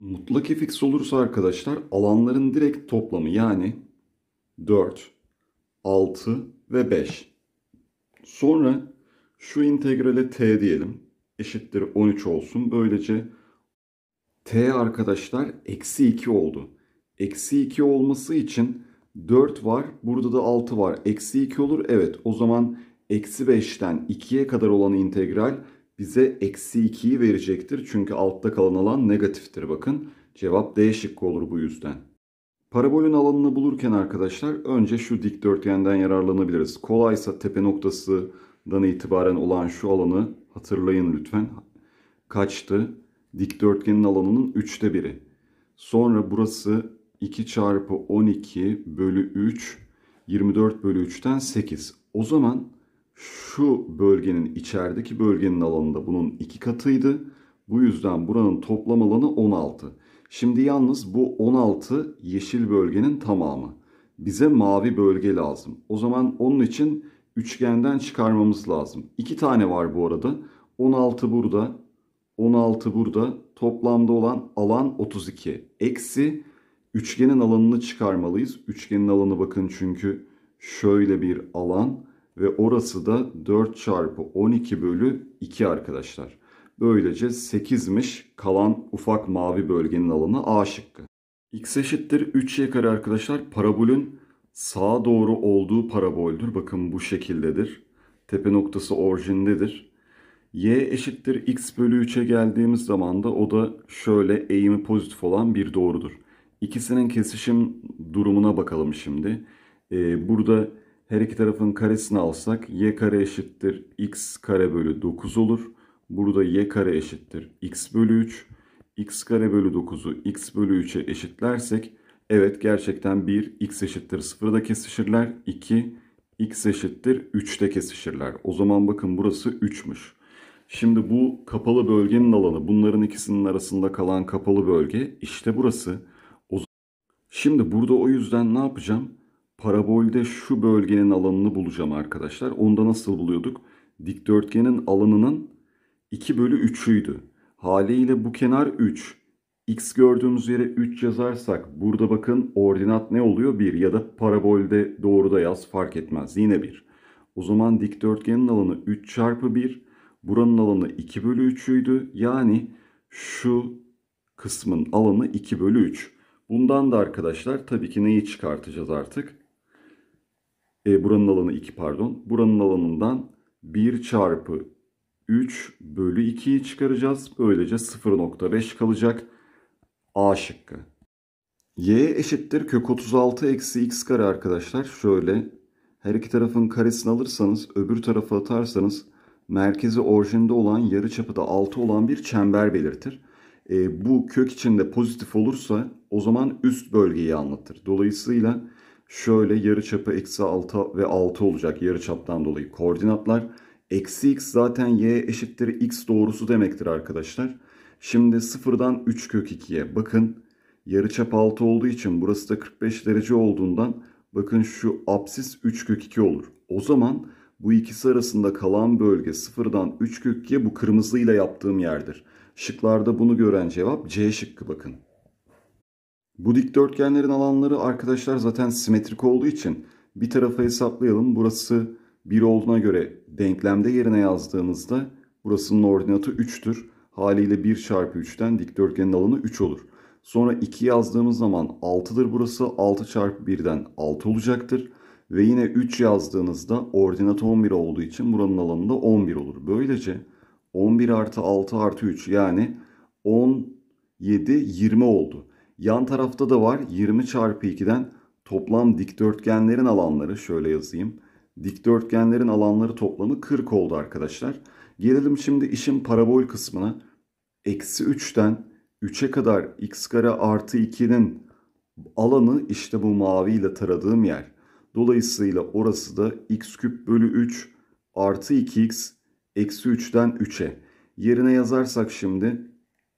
Mutlak fx olursa arkadaşlar alanların direkt toplamı yani 4, 6 ve 5. Sonra şu integrale t diyelim. Eşittir 13 olsun. Böylece t arkadaşlar eksi 2 oldu. Eksi 2 olması için 4 var. Burada da 6 var. Eksi 2 olur. Evet, o zaman eksi 5'ten 2'ye kadar olan integral bize eksi 2'yi verecektir. Çünkü altta kalan alan negatiftir bakın. Cevap D şıkkı olur bu yüzden. Parabolün alanını bulurken arkadaşlar önce şu dikdörtgenden yararlanabiliriz. Kolaysa tepe noktasından itibaren olan şu alanı hatırlayın lütfen. Kaçtı? Dikdörtgenin alanının 3'te 1'i. Sonra burası 2 çarpı 12 bölü 3, 24 bölü 3'ten 8. O zaman şu bölgenin içerideki bölgenin alanı da bunun 2 katıydı. Bu yüzden buranın toplam alanı 16. Şimdi yalnız bu 16 yeşil bölgenin tamamı. Bize mavi bölge lazım. O zaman onun için üçgenden çıkarmamız lazım. 2 tane var bu arada. 16 burada, 16 burada. Toplamda olan alan 32. Eksi üçgenin alanını çıkarmalıyız. Üçgenin alanı bakın çünkü şöyle bir alan ve orası da 4 çarpı 12 bölü 2 arkadaşlar. Böylece 8'miş kalan ufak mavi bölgenin alanı A şıkkı. X eşittir 3y kare arkadaşlar parabolün sağa doğru olduğu paraboldür. Bakın bu şekildedir. Tepe noktası orijindedir. Y eşittir x bölü 3'e geldiğimiz zaman da o da şöyle eğimi pozitif olan bir doğrudur. İkisinin kesişim durumuna bakalım şimdi. Burada her iki tarafın karesini alsak y kare eşittir x kare bölü 9 olur. Burada y kare eşittir x bölü 3. X kare bölü 9'u x bölü 3'e eşitlersek evet gerçekten 1 x eşittir 0'da kesişirler. 2 x eşittir 3'te kesişirler. O zaman bakın burası 3'müş. Şimdi bu kapalı bölgenin alanı, bunların ikisinin arasında kalan kapalı bölge işte burası. Şimdi burada o yüzden ne yapacağım? Parabolde şu bölgenin alanını bulacağım arkadaşlar. Onda nasıl buluyorduk? Dikdörtgenin alanının 2 bölü 3'üydü. Haliyle bu kenar 3. X gördüğümüz yere 3 yazarsak burada bakın ordinat ne oluyor? 1 ya da parabolde doğruda yaz fark etmez. Yine 1. O zaman dikdörtgenin alanı 3 çarpı 1. Buranın alanı 2 bölü 3'üydü. Yani şu kısmın alanı 2 bölü 3. Bundan da arkadaşlar tabii ki neyi çıkartacağız artık? Buranın alanı 2 pardon. Buranın alanından 1 çarpı 3 bölü 2'yi çıkaracağız. Böylece 0,5 kalacak. A şıkkı. Y eşittir kök 36 eksi x kare arkadaşlar. Şöyle her iki tarafın karesini alırsanız öbür tarafa atarsanız merkezi orijinde olan yarıçapı da 6 olan bir çember belirtir. Bu kök içinde pozitif olursa o zaman üst bölgeyi anlatır. Dolayısıyla şöyle yarıçapı eksi 6 ve 6 olacak yarıçaptan dolayı koordinatlar. Eksi x zaten y eşittir x doğrusu demektir arkadaşlar. Şimdi sıfırdan 3 kök 2'ye bakın. Yarıçap 6 olduğu için burası da 45 derece olduğundan bakın şu apsis 3 kök 2 olur. O zaman bu ikisi arasında kalan bölge sıfırdan 3 kök 2'ye bu kırmızıyla yaptığım yerdir. Şıklarda bunu gören cevap C şıkkı bakın. Bu dikdörtgenlerin alanları arkadaşlar zaten simetrik olduğu için bir tarafa hesaplayalım. Burası 1 olduğuna göre denklemde yerine yazdığınızda burasının ordinatı 3'tür. Haliyle 1 çarpı 3'ten dikdörtgenin alanı 3 olur. Sonra 2 yazdığımız zaman 6'dır burası. 6 çarpı 1'den 6 olacaktır. Ve yine 3 yazdığınızda ordinat 11 olduğu için buranın alanı da 11 olur. Böylece 11 artı 6 artı 3 yani 17, 20 oldu. Yan tarafta da var 20 çarpı 2'den toplam dikdörtgenlerin alanları şöyle yazayım. Dikdörtgenlerin alanları toplamı 40 oldu arkadaşlar. Gelelim şimdi işin parabol kısmına. Eksi 3'ten 3'e kadar x kare artı 2'nin alanı işte bu maviyle taradığım yer. Dolayısıyla orası da x küp bölü 3 artı 2x eksi 3'ten 3'e. Yerine yazarsak şimdi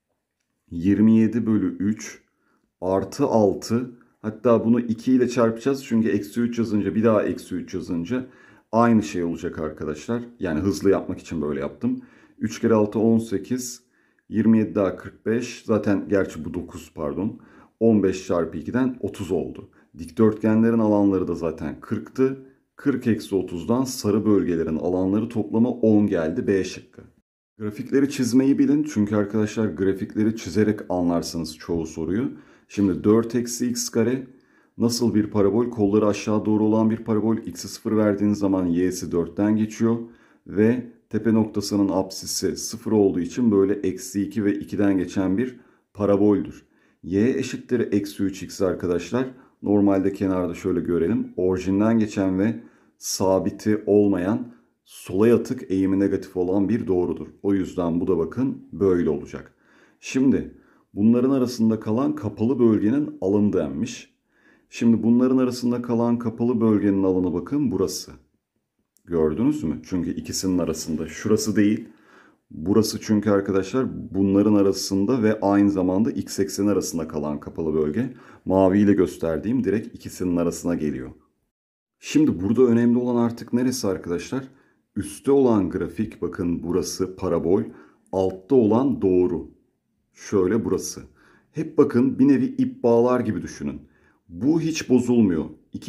27 bölü 3 artı 6. Hatta bunu 2 ile çarpacağız. Çünkü eksi 3 yazınca bir daha eksi 3 yazınca aynı şey olacak arkadaşlar. Yani hızlı yapmak için böyle yaptım. 3 kere 6 18. 27 daha 45. Zaten gerçi bu 9 pardon. 15 çarpı 2'den 30 oldu. Dikdörtgenlerin alanları da zaten 40'tı. 40 eksi 30'dan sarı bölgelerin alanları toplamı 10 geldi. B şıkkı. Grafikleri çizmeyi bilin. Çünkü arkadaşlar grafikleri çizerek anlarsınız çoğu soruyu. Şimdi 4 eksi x kare nasıl bir parabol? Kolları aşağı doğru olan bir parabol. X'i 0 verdiğiniz zaman y'si 4'ten geçiyor. Ve tepe noktasının apsisi 0 olduğu için böyle eksi 2 ve 2'den geçen bir paraboldür. Y eşittir eksi 3x arkadaşlar. Normalde kenarda şöyle görelim. Orijinden geçen ve sabiti olmayan, sola yatık, eğimi negatif olan bir doğrudur. O yüzden bu da bakın böyle olacak. Şimdi bunların arasında kalan kapalı bölgenin alanı denmiş. Şimdi bunların arasında kalan kapalı bölgenin alanı bakın burası. Gördünüz mü? Çünkü ikisinin arasında. Şurası değil. Burası çünkü arkadaşlar bunların arasında ve aynı zamanda x ekseni arasında kalan kapalı bölge. Maviyle gösterdiğim direkt ikisinin arasına geliyor. Şimdi burada önemli olan artık neresi arkadaşlar? Üstte olan grafik, bakın burası parabol. Altta olan doğru. Şöyle burası. Hep bakın bir nevi ip bağlar gibi düşünün. Bu hiç bozulmuyor.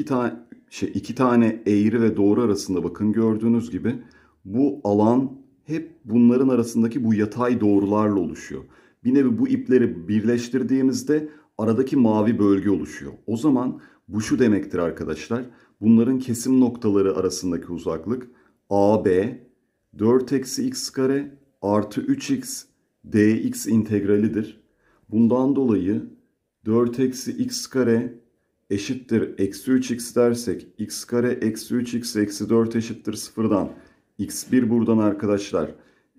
İki tane eğri ve doğru arasında bakın gördüğünüz gibi bu alan hep bunların arasındaki bu yatay doğrularla oluşuyor. Bir nevi bu ipleri birleştirdiğimizde aradaki mavi bölge oluşuyor. O zaman bu şu demektir arkadaşlar. Bunların kesim noktaları arasındaki uzaklık AB 4 eksi x kare artı 3x dx integralidir. Bundan dolayı 4 eksi x kare eşittir eksi 3x dersek x kare eksi 3x eksi 4 eşittir sıfırdan x1 buradan arkadaşlar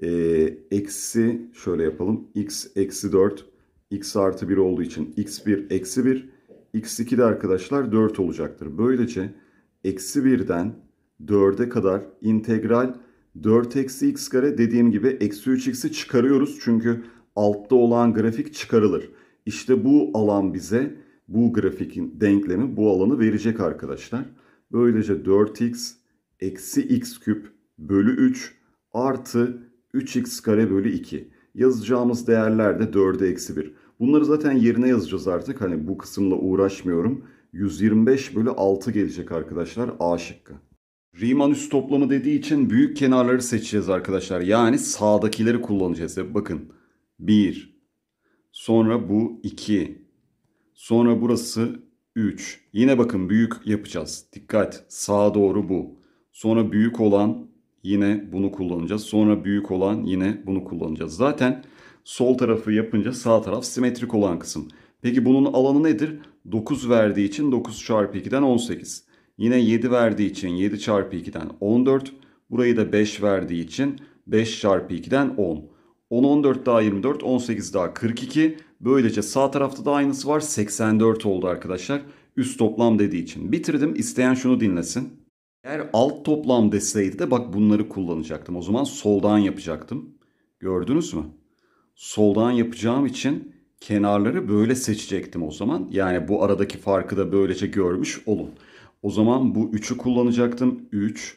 eksi şöyle yapalım x eksi 4 x artı 1 olduğu için x1 eksi 1 x2 de arkadaşlar 4 olacaktır. Böylece eksi 1'den 4'e kadar integral 4 eksi x kare, dediğim gibi eksi 3x'i çıkarıyoruz. Çünkü altta olan grafik çıkarılır. İşte bu alan bize bu grafikin denklemi bu alanı verecek arkadaşlar. Böylece 4x eksi x küp bölü 3 artı 3x kare bölü 2. Yazacağımız değerler de 4'e eksi 1. Bunları zaten yerine yazacağız artık. Hani bu kısımla uğraşmıyorum. 125 bölü 6 gelecek arkadaşlar, A şıkkı. Riemann üst toplamı dediği için büyük kenarları seçeceğiz arkadaşlar. Yani sağdakileri kullanacağız. Bakın 1, sonra bu 2, sonra burası 3. Yine bakın büyük yapacağız. Dikkat, sağa doğru bu. Sonra büyük olan yine bunu kullanacağız. Sonra büyük olan yine bunu kullanacağız. Zaten sol tarafı yapınca sağ taraf simetrik olan kısım. Peki bunun alanı nedir? 9 verdiği için 9 çarpı 2'den 18. Yine 7 verdiği için 7 çarpı 2'den 14. Burayı da 5 verdiği için 5 çarpı 2'den 10. 10, 14 daha 24, 18 daha 42. Böylece sağ tarafta da aynısı var. 84 oldu arkadaşlar. Üst toplam dediği için. Bitirdim. İsteyen şunu dinlesin. Eğer alt toplam deseydi de bak bunları kullanacaktım. O zaman soldan yapacaktım. Gördünüz mü? Soldan yapacağım için kenarları böyle seçecektim o zaman. Yani bu aradaki farkı da böylece görmüş olun. O zaman bu 3'ü kullanacaktım. 3,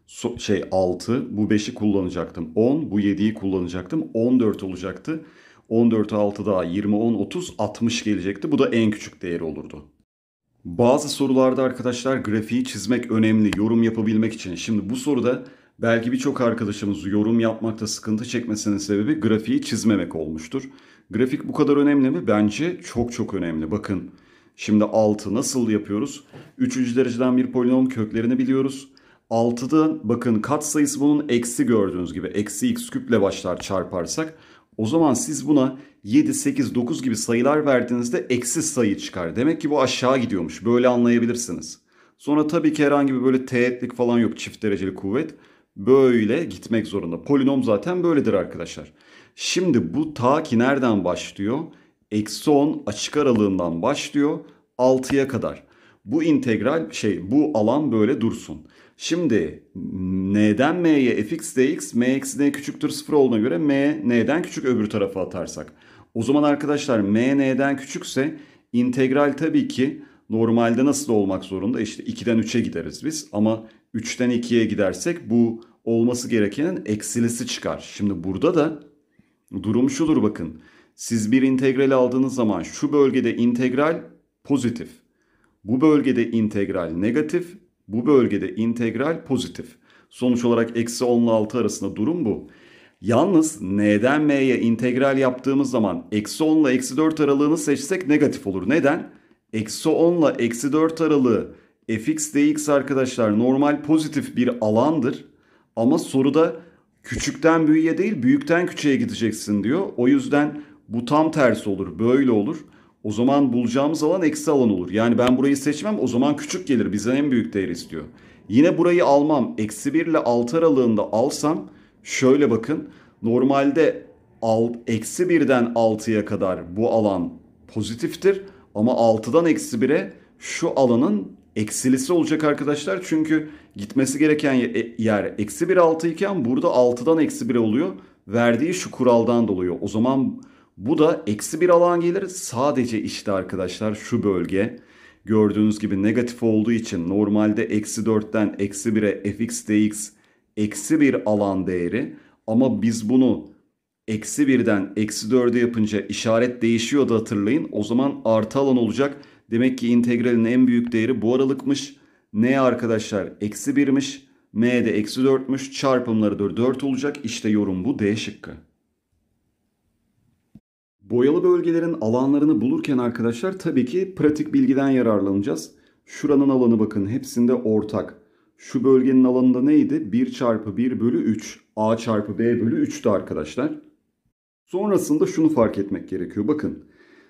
6, bu 5'i kullanacaktım. 10, bu 7'yi kullanacaktım. 14 olacaktı. 14'e 6 daha 20, 10, 30, 60 gelecekti. Bu da en küçük değeri olurdu. Bazı sorularda arkadaşlar grafiği çizmek önemli, yorum yapabilmek için. Şimdi bu soruda belki birçok arkadaşımız yorum yapmakta sıkıntı çekmesinin sebebi grafiği çizmemek olmuştur. Grafik bu kadar önemli mi? Bence çok çok önemli. Bakın şimdi 6 nasıl yapıyoruz? 3. dereceden bir polinom köklerini biliyoruz. 6'da bakın katsayısı bunun eksi, gördüğünüz gibi eksi x küple başlar çarparsak. O zaman siz buna 7, 8, 9 gibi sayılar verdiğinizde eksi sayı çıkar. Demek ki bu aşağı gidiyormuş. Böyle anlayabilirsiniz. Sonra tabii ki herhangi bir böyle teğetlik falan yok, çift dereceli kuvvet. Böyle gitmek zorunda. Polinom zaten böyledir arkadaşlar. Şimdi bu ta ki nereden başlıyor? Eksi 10 açık aralığından başlıyor 6'ya kadar. Bu integral bu alan böyle dursun. Şimdi n'den m'ye fx dx m eksi n küçüktür 0 olduğuna göre m n'den küçük öbür tarafa atarsak. O zaman arkadaşlar m n'den küçükse integral tabii ki normalde nasıl olmak zorunda? İşte 2'den 3'e gideriz biz ama 3'ten 2'ye gidersek bu olması gerekenin eksilisi çıkar. Şimdi burada da Durum şudur bakın. Siz bir integral aldığınız zaman şu bölgede integral pozitif. Bu bölgede integral negatif. Bu bölgede integral pozitif. Sonuç olarak eksi 10 ile 6 arasında durum bu. Yalnız n'den m'ye integral yaptığımız zaman eksi 10 ile eksi 4 aralığını seçsek negatif olur. Neden? Eksi 10 ile eksi 4 aralığı fx dx arkadaşlar normal pozitif bir alandır. Ama soruda küçükten büyüğe değil büyükten küçüğe gideceksin diyor. O yüzden bu tam tersi olur. Böyle olur. O zaman bulacağımız alan eksi alan olur. Yani ben burayı seçmem, o zaman küçük gelir. Bizden en büyük değer istiyor. Yine burayı almam. Eksi 1 ile 6 aralığında alsam şöyle bakın. Normalde eksi 1'den 6'ya kadar bu alan pozitiftir. Ama 6'dan eksi 1'e şu alanın eksilisi olacak arkadaşlar. Çünkü gitmesi gereken yer eksi 1 6 iken burada 6'dan eksi 1'e oluyor. Verdiği şu kuraldan dolayı. O zaman bu da eksi bir alan gelir. Sadece işte arkadaşlar şu bölge gördüğünüz gibi negatif olduğu için normalde eksi 4'ten eksi 1'e fx dx eksi bir alan değeri. Ama biz bunu eksi 1'den eksi 4'e yapınca işaret değişiyordu hatırlayın. O zaman artı alan olacak. Demek ki integralin en büyük değeri bu aralıkmış. N arkadaşlar eksi 1'miş. M de eksi 4'müş. Çarpımları da 4 olacak. İşte yorum bu. D şıkkı. Boyalı bölgelerin alanlarını bulurken arkadaşlar tabii ki pratik bilgiden yararlanacağız. Şuranın alanı bakın hepsinde ortak. Şu bölgenin alanında neydi? 1 çarpı 1 bölü 3. A çarpı B bölü 3'tü arkadaşlar. Sonrasında şunu fark etmek gerekiyor. Bakın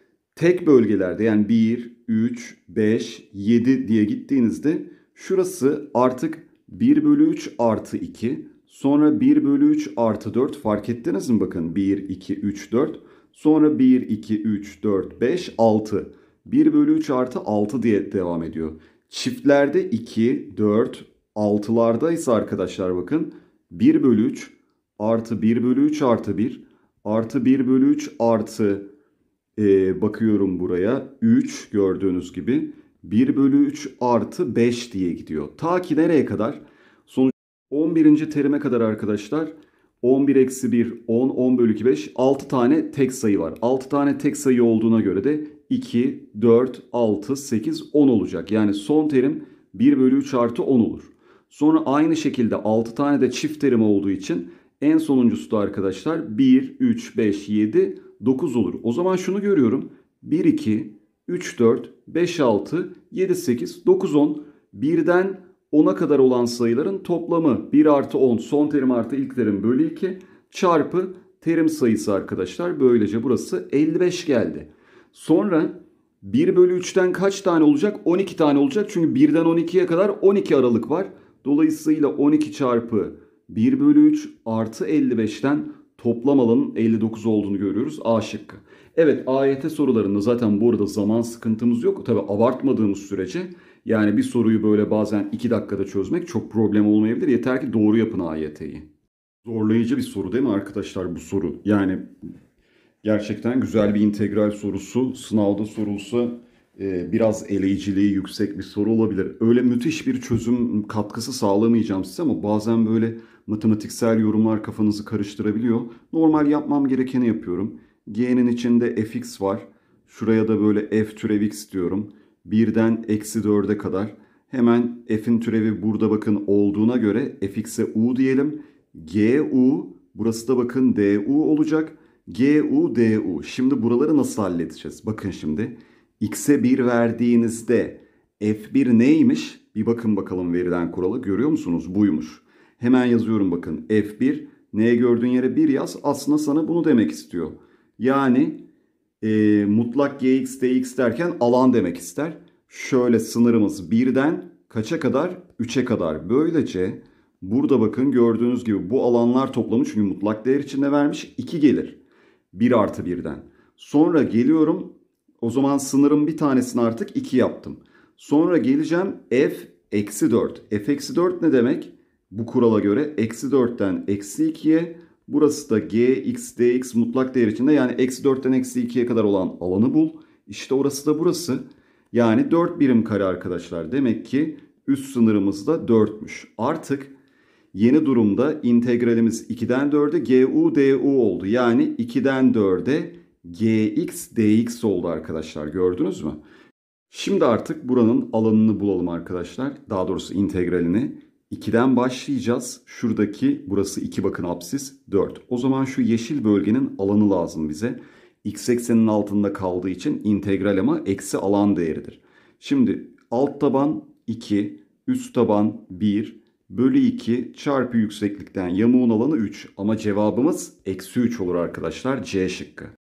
tek bölgelerde yani 1, 3, 5, 7 diye gittiğinizde şurası artık 1 bölü 3 artı 2. Sonra 1 bölü 3 artı 4 fark ettiniz mi? Bakın 1, 2, 3, 4. Sonra 1, 2, 3, 4, 5, 6. 1 bölü 3 artı 6 diye devam ediyor. Çiftlerde 2, 4, 6'larda ise arkadaşlar bakın 1 bölü 3 artı 1 bölü 3 artı 1 artı 1 bölü 3 artı bakıyorum buraya 3 gördüğünüz gibi 1 bölü 3 artı 5 diye gidiyor. Ta ki nereye kadar? Sonuç 11. terime kadar arkadaşlar 11 eksi 1, 10, 10 bölü 2, 5, 6 tane tek sayı var. 6 tane tek sayı olduğuna göre de 2, 4, 6, 8, 10 olacak. Yani son terim 1 bölü 3 artı 10 olur. Sonra aynı şekilde 6 tane de çift terim olduğu için en sonuncusu da arkadaşlar 1, 3, 5, 7, 9 olur. O zaman şunu görüyorum. 1, 2, 3, 4, 5, 6, 7, 8, 9, 10. Birden 10'a kadar olan sayıların toplamı 1 artı 10 son terim artı ilk terim bölü 2 çarpı terim sayısı arkadaşlar. Böylece burası 55 geldi. Sonra 1 bölü 3'ten kaç tane olacak? 12 tane olacak. Çünkü 1'den 12'ye kadar 12 aralık var. Dolayısıyla 12 çarpı 1 bölü 3 artı 55'ten toplam alanın 59 olduğunu görüyoruz. A şıkkı. Evet AYT sorularında zaten bu arada zaman sıkıntımız yok. Tabi abartmadığımız sürece yani bir soruyu böyle bazen 2 dakikada çözmek çok problem olmayabilir. Yeter ki doğru yapın AYT'yi. Zorlayıcı bir soru değil mi arkadaşlar bu soru? Yani gerçekten güzel bir integral sorusu. Sınavda sorulsa biraz eleyiciliği yüksek bir soru olabilir. Öyle müthiş bir çözüm katkısı sağlamayacağım size ama bazen böyle matematiksel yorumlar kafanızı karıştırabiliyor. Normal yapmam gerekeni yapıyorum. G'nin içinde fx var. Şuraya da böyle f türev x diyorum. 1'den eksi 4'e kadar. Hemen f'in türevi burada bakın olduğuna göre fx'e u diyelim. Gu burası da bakın du olacak. Gu du. Şimdi buraları nasıl halledeceğiz? Bakın şimdi. X'e 1 verdiğinizde f1 neymiş? Bir bakın bakalım verilen kuralı. Görüyor musunuz? Buymuş. Hemen yazıyorum bakın. F1 neye gördüğün yere 1 yaz. Aslında sana bunu demek istiyor. Yani mutlak gx dx derken alan demek ister. Şöyle sınırımız 1'den kaça kadar? 3'e kadar. Böylece burada bakın gördüğünüz gibi bu alanlar toplamı çünkü mutlak değer içinde vermiş 2 gelir. 1 artı 1'den. Sonra geliyorum. O zaman sınırın bir tanesini artık 2 yaptım. Sonra geleceğim f eksi 4. F eksi 4 ne demek? Bu kurala göre eksi 4'ten eksi 2'ye. Burası da gx dx mutlak değer içinde. Yani eksi 4'ten eksi 2'ye kadar olan alanı bul. İşte orası da burası. Yani 4 birim kare arkadaşlar. Demek ki üst sınırımız da 4'müş. Artık Yeni durumda integralimiz 2'den 4'e gu du oldu. Yani 2'den 4'e gx dx oldu arkadaşlar. Gördünüz mü? Şimdi artık buranın alanını bulalım arkadaşlar. Daha doğrusu integralini. 2'den başlayacağız. Şuradaki burası 2 bakın apsis 4. O zaman şu yeşil bölgenin alanı lazım bize. X eksenin altında kaldığı için integral ama eksi alan değeridir. Şimdi alt taban 2, üst taban 1 bölü 2 çarpı yükseklikten yamuğun alanı 3. Ama cevabımız eksi 3 olur arkadaşlar. C şıkkı.